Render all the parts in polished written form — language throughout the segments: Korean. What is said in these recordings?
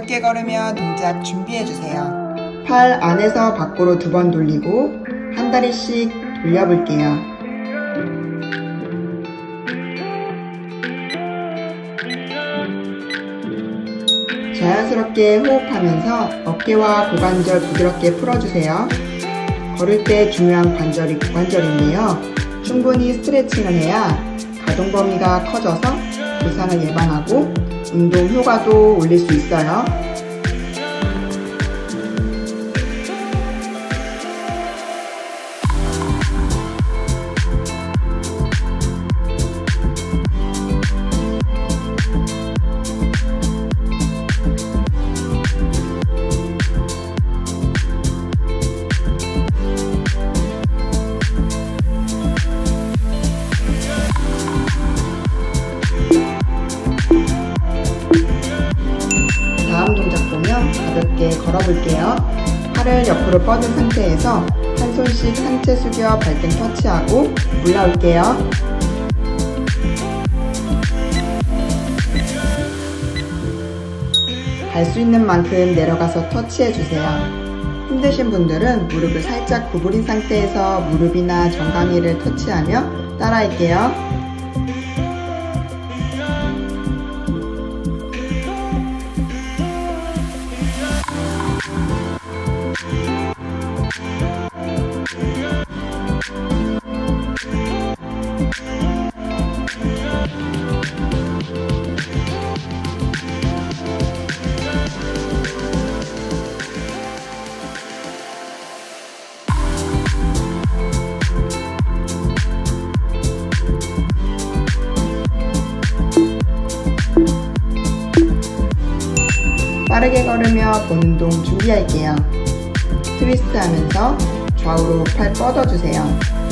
가볍게 걸으며 동작 준비해주세요. 팔 안에서 밖으로 2번 돌리고 한 다리씩 돌려볼게요. 자연스럽게 호흡하면서 어깨와 고관절 부드럽게 풀어주세요. 걸을 때 중요한 관절이 고관절인데요. 충분히 스트레칭을 해야 가동 범위가 커져서 부상을 예방하고 운동 효과도 올릴 수 있어요. 다음 동작 보며 가볍게 걸어볼게요. 팔을 옆으로 뻗은 상태에서 한 손씩 상체 숙여 발등 터치하고 올라올게요. 갈 수 있는 만큼 내려가서 터치해주세요. 힘드신 분들은 무릎을 살짝 구부린 상태에서 무릎이나 정강이를 터치하며 따라할게요. 빠르게 걸으며 본 운동 준비할게요. 트위스트 하면서 좌우로 팔 뻗어주세요.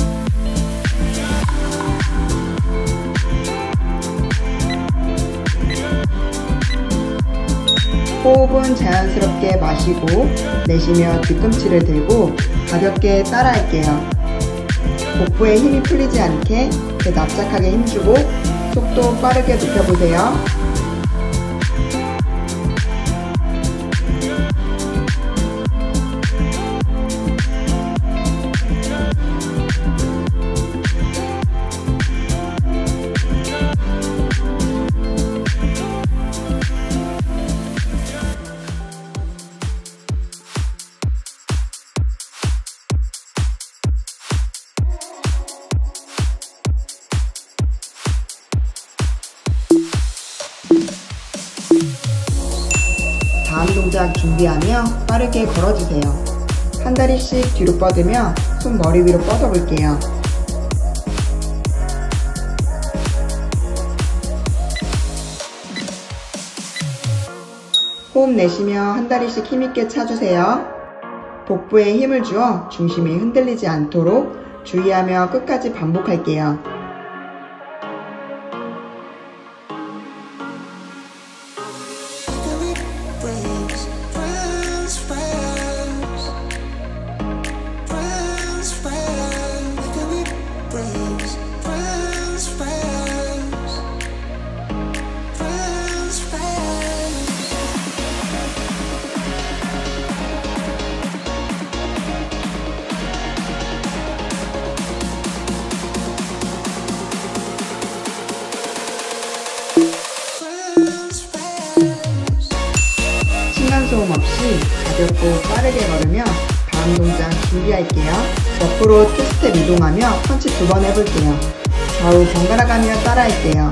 호흡은 자연스럽게 마시고 내쉬며 뒤꿈치를 들고 가볍게 따라할게요. 복부에 힘이 풀리지 않게 납작하게 힘주고 속도 빠르게 높여보세요. 다음 동작 준비하며 빠르게 걸어주세요. 한 다리씩 뒤로 뻗으며 손 머리 위로 뻗어볼게요. 호흡 내쉬며 한 다리씩 힘있게 차주세요. 복부에 힘을 주어 중심이 흔들리지 않도록 주의하며 끝까지 반복할게요. 층간소음 없이 가볍고 빠르게 걸으며 다음 동작 준비할게요. 옆으로 투스텝 이동하며 펀치 2번 해볼게요. 좌우 번갈아 가며 따라할게요.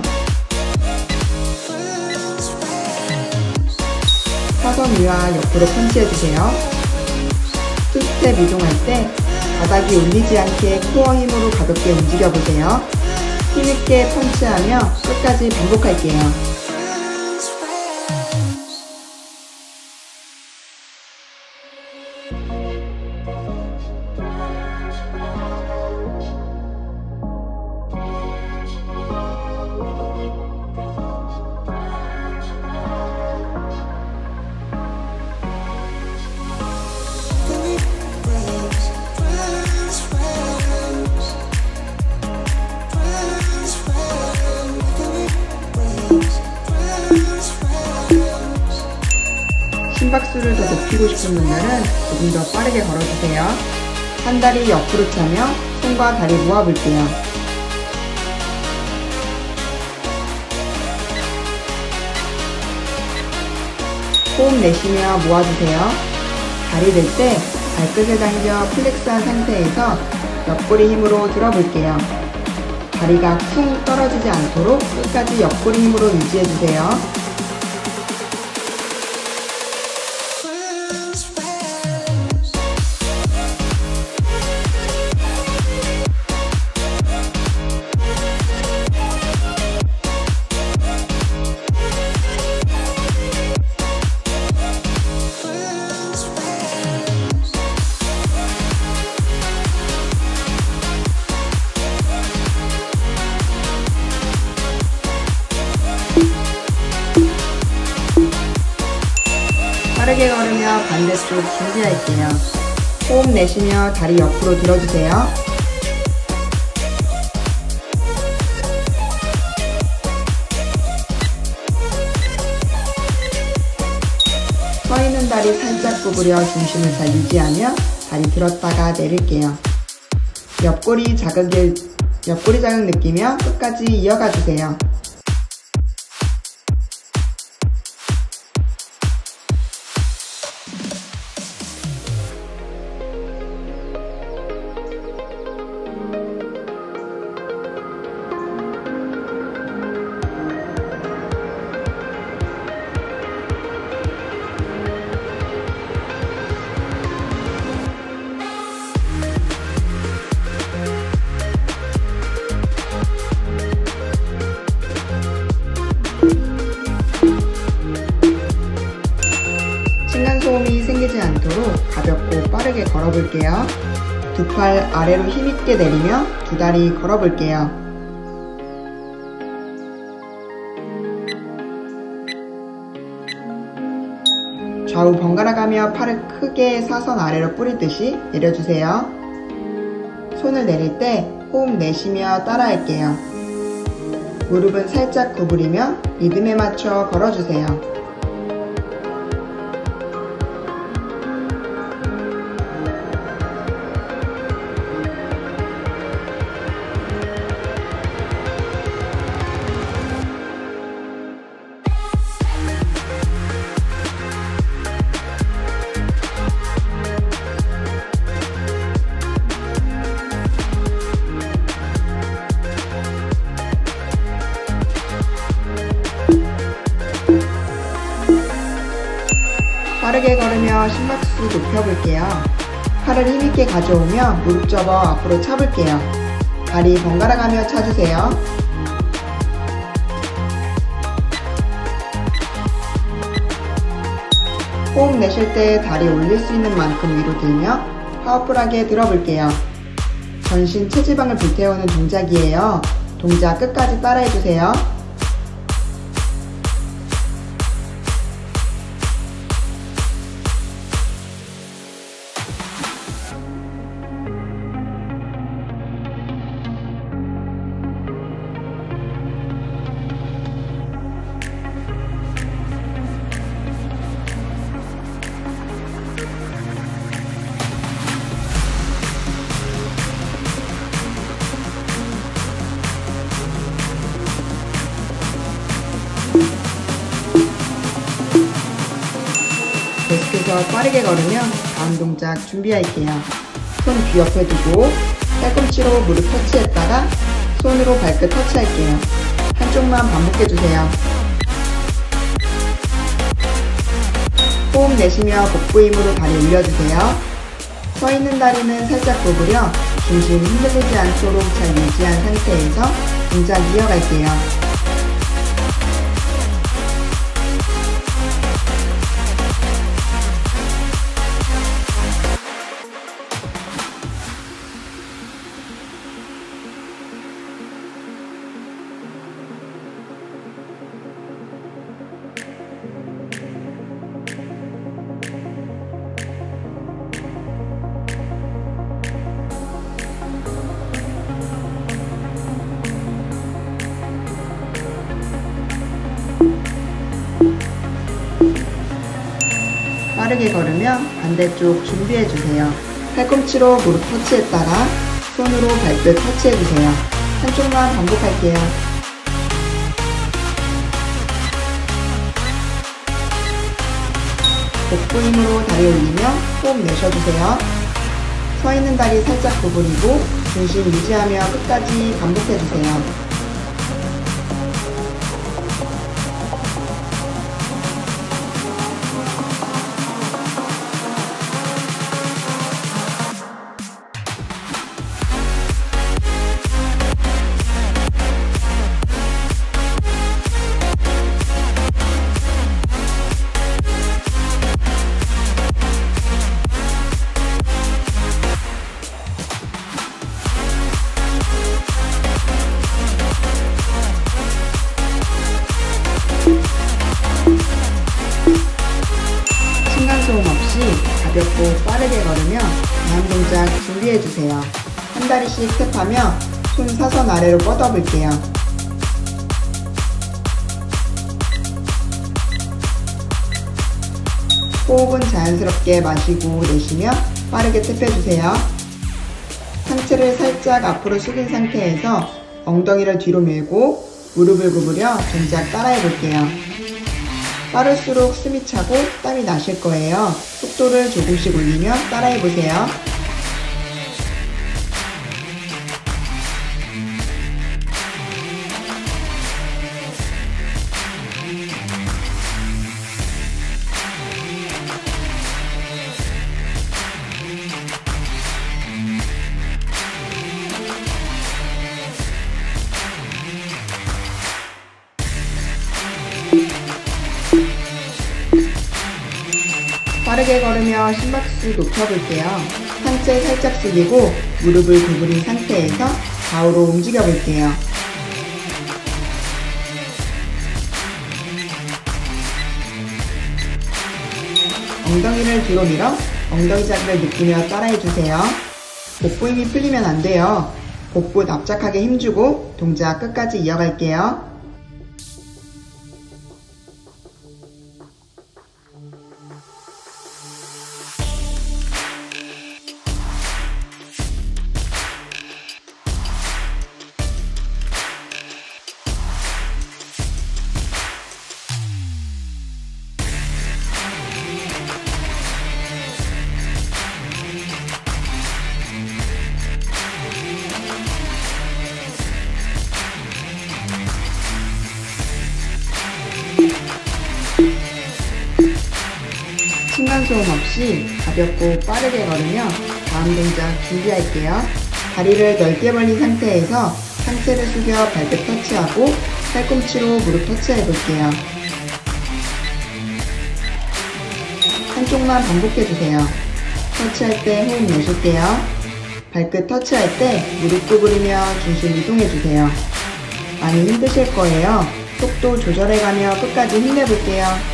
사선 위와 옆으로 펀치해주세요. 투스텝 이동할 때 바닥이 울리지 않게 코어 힘으로 가볍게 움직여보세요. 힘있게 펀치하며 끝까지 반복할게요. Peace. 심박수를 더 높이고 싶은 분들은 조금 더 빠르게 걸어주세요. 한 다리 옆으로 차며 손과 다리 모아볼게요. 호흡 내쉬며 모아주세요. 다리 들 때 발끝을 당겨 플렉스한 상태에서 옆구리 힘으로 들어볼게요. 다리가 쿵 떨어지지 않도록 끝까지 옆구리 힘으로 유지해주세요. 빠르게 걸으며 반대쪽 준비할게요. 호흡 내쉬며 다리 옆으로 들어주세요. 서 있는 다리 살짝 구부려 중심을 잘 유지하며 다리 들었다가 내릴게요. 옆구리 자극 느끼며 끝까지 이어가 주세요. 층간소음이 생기지 않도록 가볍고 빠르게 걸어볼게요. 두 팔 아래로 힘있게 내리며 두 다리 걸어볼게요. 좌우 번갈아 가며 팔을 크게 사선 아래로 뿌리듯이 내려주세요. 손을 내릴 때 호흡 내쉬며 따라할게요. 무릎은 살짝 구부리며 리듬에 맞춰 걸어주세요. 빠르게 걸으며 심박수 높여볼게요. 팔을 힘있게 가져오며 무릎 접어 앞으로 차볼게요. 다리 번갈아 가며 차주세요. 호흡 내쉴 때 다리 올릴 수 있는 만큼 위로 들며 파워풀하게 들어볼게요. 전신 체지방을 불태우는 동작이에요. 동작 끝까지 따라해주세요. 계속해서 빠르게 걸으며 다음 동작 준비할게요. 손 귀 옆에 두고 팔꿈치로 무릎 터치했다가 손으로 발끝 터치할게요. 한쪽만 반복해주세요. 호흡 내쉬며 복부 힘으로 다리 올려주세요. 서 있는 다리는 살짝 구부려 중심 흔들리지 않도록 잘 유지한 상태에서 동작 이어갈게요. 빠르게 걸으며 반대쪽 준비해주세요. 팔꿈치로 무릎 터치했다가 손으로 발끝 터치해주세요. 한쪽만 반복할게요. 복부 힘으로 다리 올리며 호흡 내쉬어주세요. 서 있는 다리 살짝 구부리고 중심 유지하며 끝까지 반복해주세요. 층간소음 없이 가볍고 빠르게 걸으며 다음 동작 준비해주세요. 한 다리씩 스텝하며 손 사선 아래로 뻗어볼게요. 호흡은 자연스럽게 마시고 내쉬며 빠르게 스텝해주세요. 상체를 살짝 앞으로 숙인 상태에서 엉덩이를 뒤로 밀고 무릎을 구부려 동작 따라해볼게요. 빠를수록 숨이 차고 땀이 나실 거예요. 속도를 조금씩 올리며 따라해보세요. 빠르게 걸으며 심박수 높여볼게요. 상체 살짝 숙이고 무릎을 구부린 상태에서 좌우로 움직여볼게요. 엉덩이를 뒤로 밀어 엉덩이 자리를 느끼며 따라해주세요. 복부 힘이 풀리면 안 돼요. 복부 납작하게 힘주고 동작 끝까지 이어갈게요. 층간소음 없이 가볍고 빠르게 걸으며 다음 동작 준비할게요. 다리를 넓게 벌린 상태에서 상체를 숙여 발끝 터치하고 팔꿈치로 무릎 터치해볼게요. 한쪽만 반복해주세요. 터치할 때 호흡 내쉴게요. 발끝 터치할 때 무릎 구부리며 중심 이동해주세요. 많이 힘드실 거예요. 속도 조절해가며 끝까지 힘내볼게요.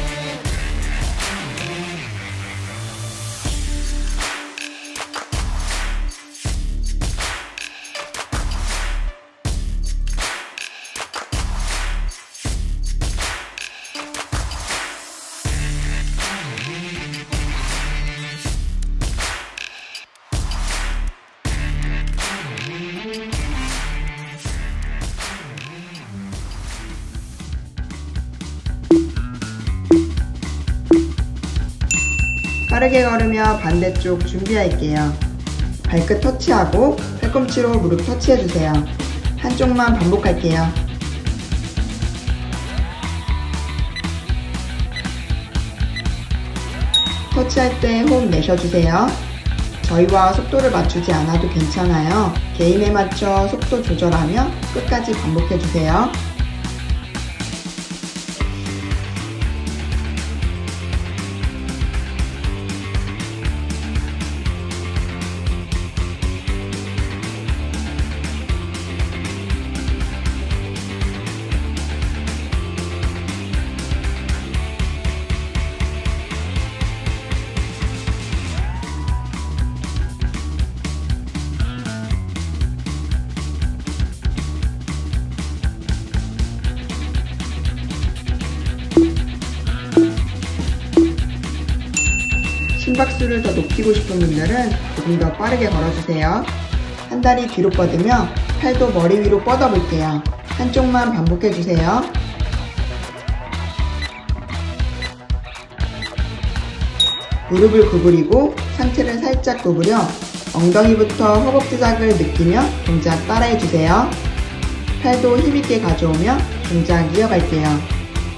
빠르게 걸으며 반대쪽 준비할게요. 발끝 터치하고 팔꿈치로 무릎 터치해주세요. 한쪽만 반복할게요. 터치할 때 호흡 내쉬어주세요. 저희와 속도를 맞추지 않아도 괜찮아요. 개인에 맞춰 속도 조절하며 끝까지 반복해주세요. 심박수를 더 높이고 싶은 분들은 조금 더 빠르게 걸어주세요. 한 다리 뒤로 뻗으며 팔도 머리 위로 뻗어볼게요. 한쪽만 반복해주세요. 무릎을 구부리고 상체를 살짝 구부려 엉덩이부터 허벅지 자극을 느끼며 동작 따라해주세요. 팔도 힘있게 가져오며 동작 이어갈게요.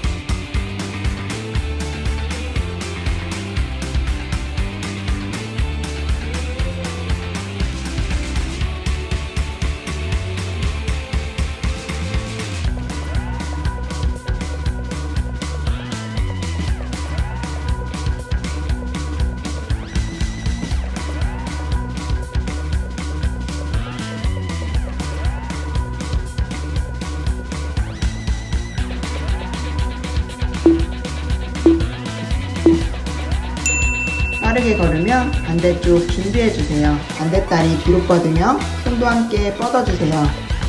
빠르게 걸으며 반대쪽 준비해주세요. 반대다리 뒤로 뻗으며 손도 함께 뻗어주세요.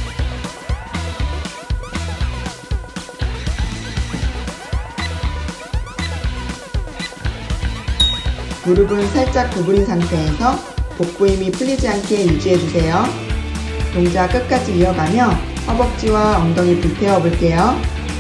무릎은 살짝 구부린 상태에서 복부 힘이 풀리지 않게 유지해주세요. 동작 끝까지 이어가며 허벅지와 엉덩이 불태워 볼게요.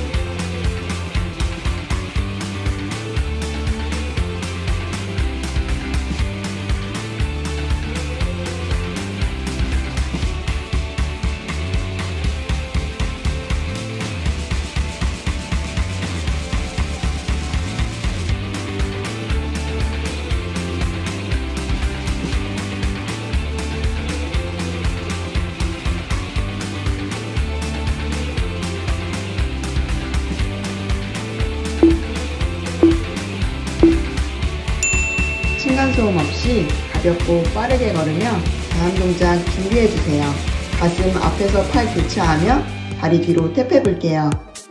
층간소음 없이 가볍고 빠르게 걸으며 다음 동작 준비해주세요. 가슴 앞에서 팔 교차하며 다리 뒤로 탭해 볼게요.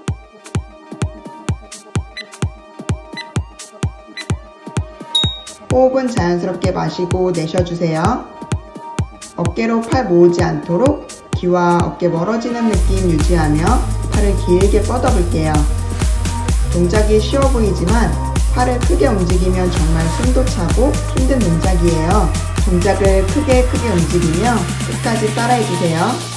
호흡은 자연스럽게 마시고 내쉬어주세요. 어깨로 팔 모으지 않도록 귀와 어깨 멀어지는 느낌 유지하며 팔을 길게 뻗어 볼게요. 동작이 쉬워 보이지만 팔을 크게 움직이면 정말 숨도 차고 힘든 동작이에요. 동작을 크게 움직이며 끝까지 따라해주세요.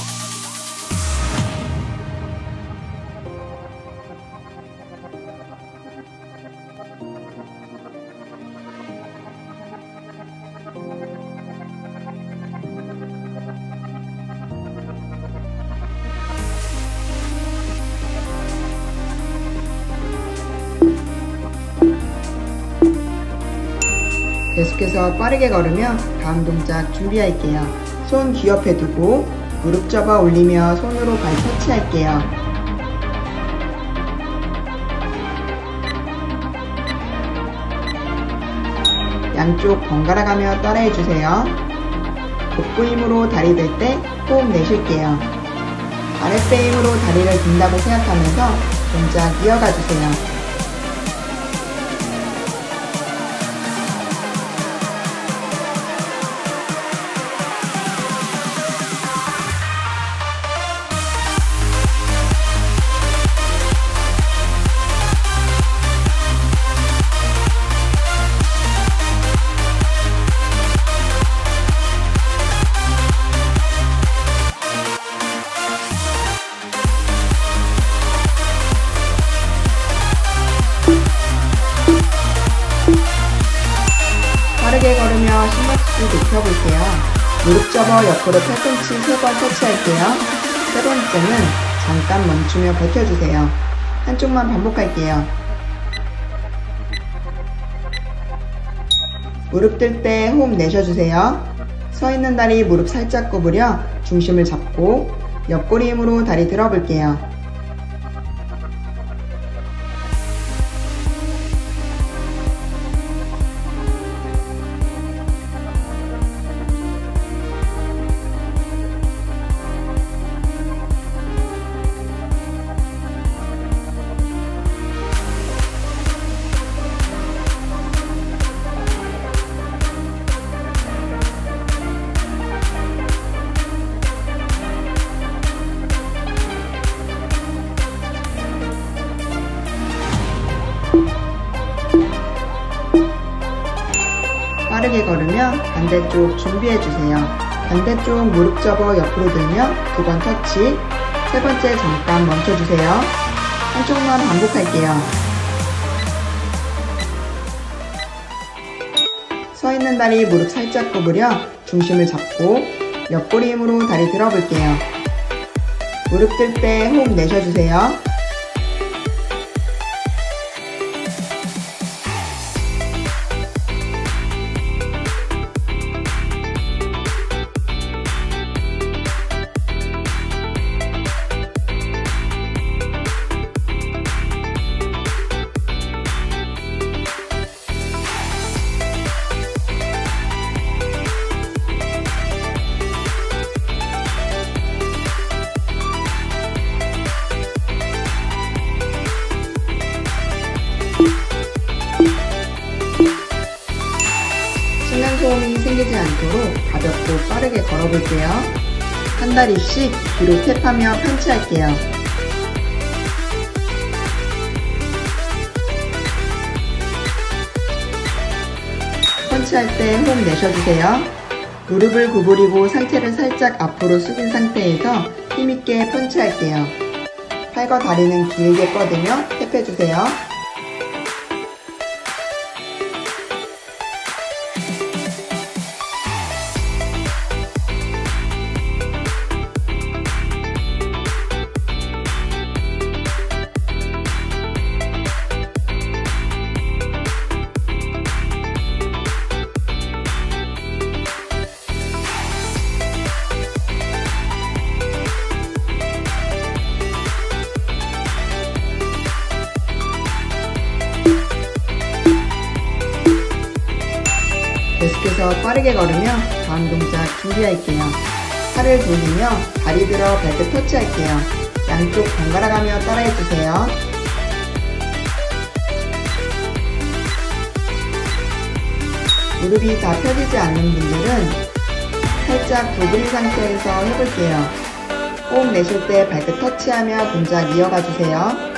계속해서 빠르게 걸으며 다음 동작 준비할게요. 손 귀 옆에 두고 무릎 접어 올리며 손으로 발 터치할게요. 양쪽 번갈아 가며 따라해주세요. 복부 힘으로 다리 들 때 호흡 내쉴게요. 아랫배 힘으로 다리를 든다고 생각하면서 동작 이어가주세요. 빠르게 걸으며 심박수 높여볼게요. 무릎 접어 옆으로 팔꿈치 3번 터치할게요. 세 번째는 잠깐 멈추며 버텨주세요. 한쪽만 반복할게요. 무릎 들 때 호흡 내쉬어주세요. 서 있는 다리 무릎 살짝 구부려 중심을 잡고 옆구리 힘으로 다리 들어볼게요. 빠르게 걸으며 반대쪽 준비해주세요. 반대쪽 무릎 접어 옆으로 들며 2번 터치, 3번째 잠깐 멈춰주세요. 한쪽만 반복할게요. 서 있는 다리 무릎 살짝 구부려 중심을 잡고 옆구리 힘으로 다리 들어볼게요. 무릎 들 때 호흡 내쉬어주세요. 층간소음이 생기지 않도록 가볍고 빠르게 걸어볼게요. 한 다리씩 뒤로 탭하며 펀치할게요. 펀치할 때 호흡 내쉬어주세요. 무릎을 구부리고 상체를 살짝 앞으로 숙인 상태에서 힘있게 펀치할게요. 팔과 다리는 길게 뻗으며 탭해주세요. 계속해서 빠르게 걸으며 다음 동작 준비할게요. 팔을 돌리며 다리 들어 발끝 터치할게요. 양쪽 번갈아 가며 따라해주세요. 무릎이 다 펴지지 않는 분들은 살짝 구부린 상태에서 해볼게요. 호흡 내쉴 때 발끝 터치하며 동작 이어가 주세요.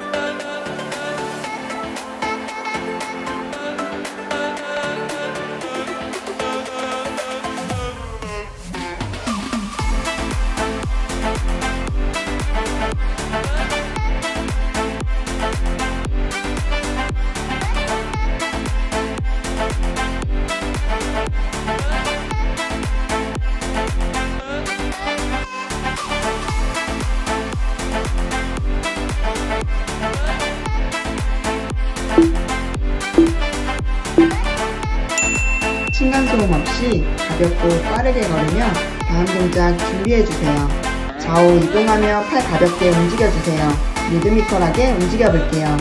층간소음 없이 가볍고 빠르게 걸으며 다음 동작 준비해주세요. 좌우 이동하며 팔 가볍게 움직여주세요. 리드미컬하게 움직여볼게요.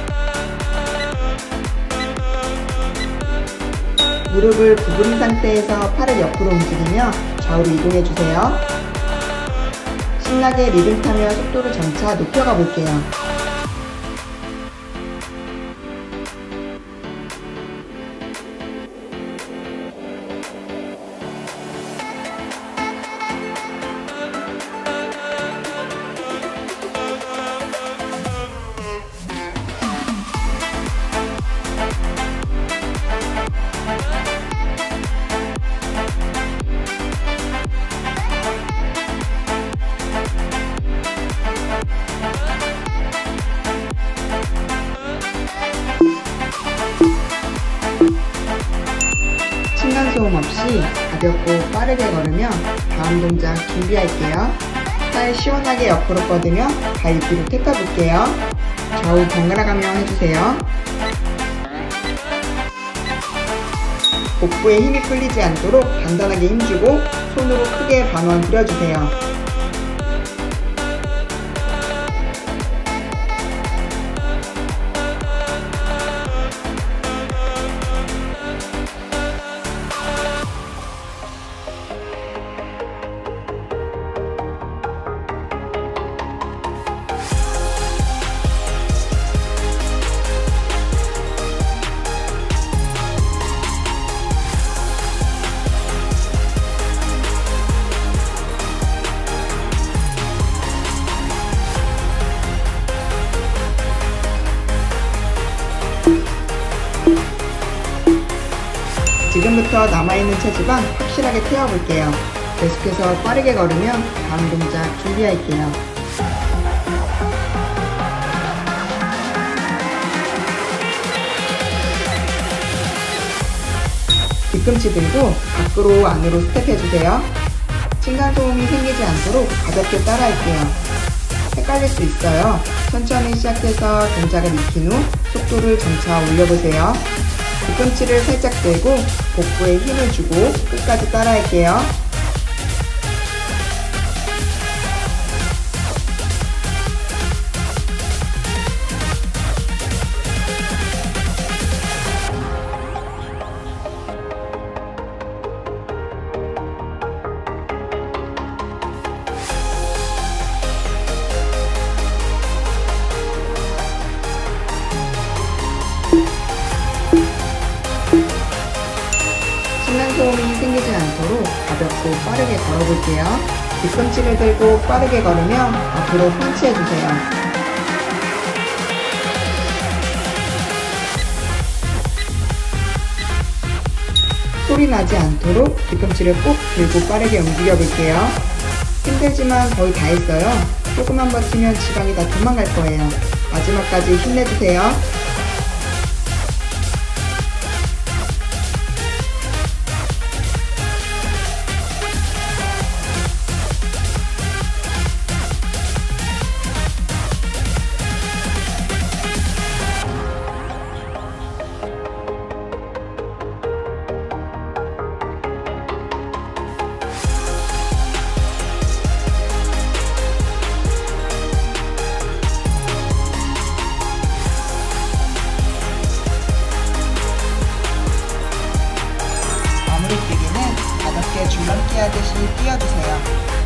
무릎을 구부린 상태에서 팔을 옆으로 움직이며 좌우로 이동해주세요. 신나게 리듬 타며 속도를 점차 높여가 볼게요. 층간소음 없이 가볍고 빠르게 걸으며 다음 동작 준비할게요. 팔 시원하게 옆으로 뻗으며 다리 뒤로 택해볼게요. 좌우 번갈아 가며 해주세요. 복부에 힘이 풀리지 않도록 단단하게 힘주고 손으로 크게 반원 그려주세요. 지금부터 남아있는 체지방 확실하게 태워볼게요. 계속해서 빠르게 걸으며 다음 동작 준비할게요. 뒤꿈치 들고 밖으로 안으로 스텝해주세요. 층간소음이 생기지 않도록 가볍게 따라할게요. 헷갈릴 수 있어요. 천천히 시작해서 동작을 익힌 후 속도를 점차 올려보세요. 뒤꿈치를 살짝 들고 복부에 힘을 주고 끝까지 따라할게요. 층간소음이 생기지 않도록 가볍고 빠르게 걸어볼게요. 뒤꿈치를 들고 빠르게 걸으며 앞으로 펀치해주세요. 소리 나지 않도록 뒤꿈치를 꼭 들고 빠르게 움직여볼게요. 힘들지만 거의 다 했어요. 조금만 버티면 지방이 다 도망갈 거예요. 마지막까지 힘내주세요. 뛰기는 가볍게 줄넘기 하듯이 뛰어주세요.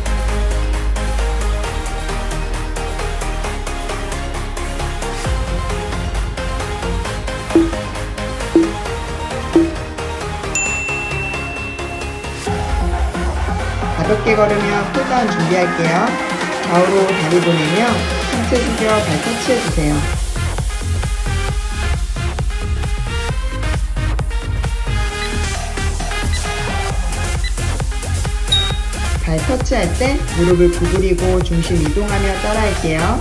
가볍게 걸으며 쿨다운 준비할게요. 좌우로 다리 보내며 상체 숙여 발 터치해주세요. 발 터치할 때 무릎을 구부리고 중심 이동하며 따라할게요.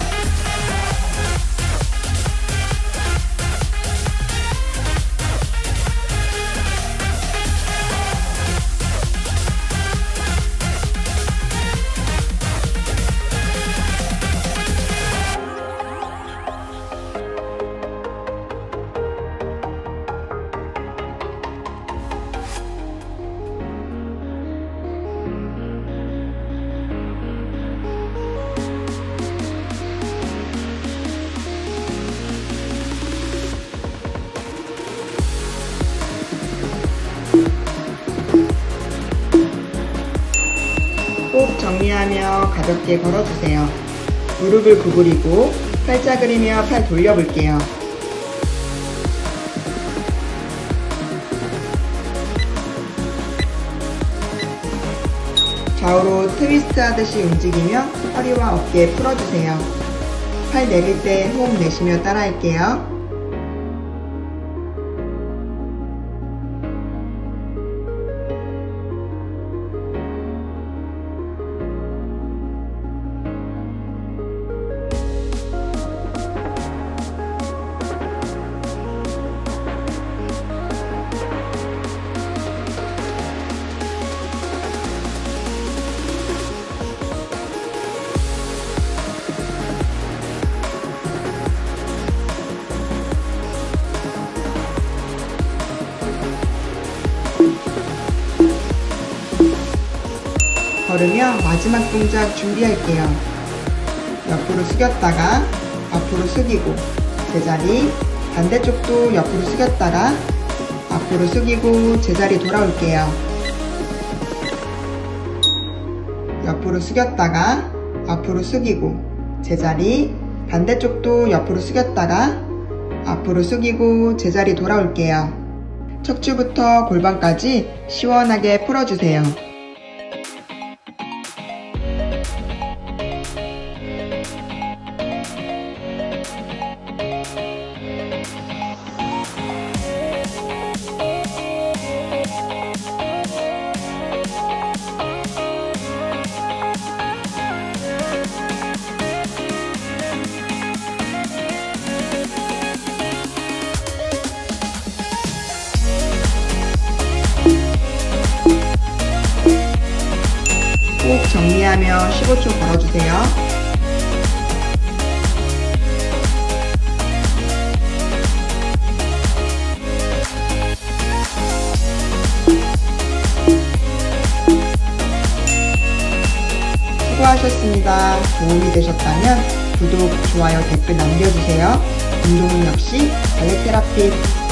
꼭 정리하며 가볍게 걸어주세요. 무릎을 구부리고 팔자 그리며 팔 돌려볼게요. 좌우로 트위스트 하듯이 움직이며 허리와 어깨 풀어주세요. 팔 내릴 때 호흡 내쉬며 따라할게요. 걸으며 마지막 동작 준비할게요. 옆으로 숙였다가 앞으로 숙이고 제자리, 반대쪽도 옆으로 숙였다가 앞으로 숙이고 제자리 돌아올게요. 옆으로 숙였다가 앞으로 숙이고 제자리, 반대쪽도 옆으로 숙였다가 앞으로 숙이고 제자리 돌아올게요. 척추부터 골반까지 시원하게 풀어주세요. 꼭 정리하며 15초 걸어주세요. 수고하셨습니다. 도움이 되셨다면 구독, 좋아요, 댓글 남겨주세요. 운동은 역시 발레 테라피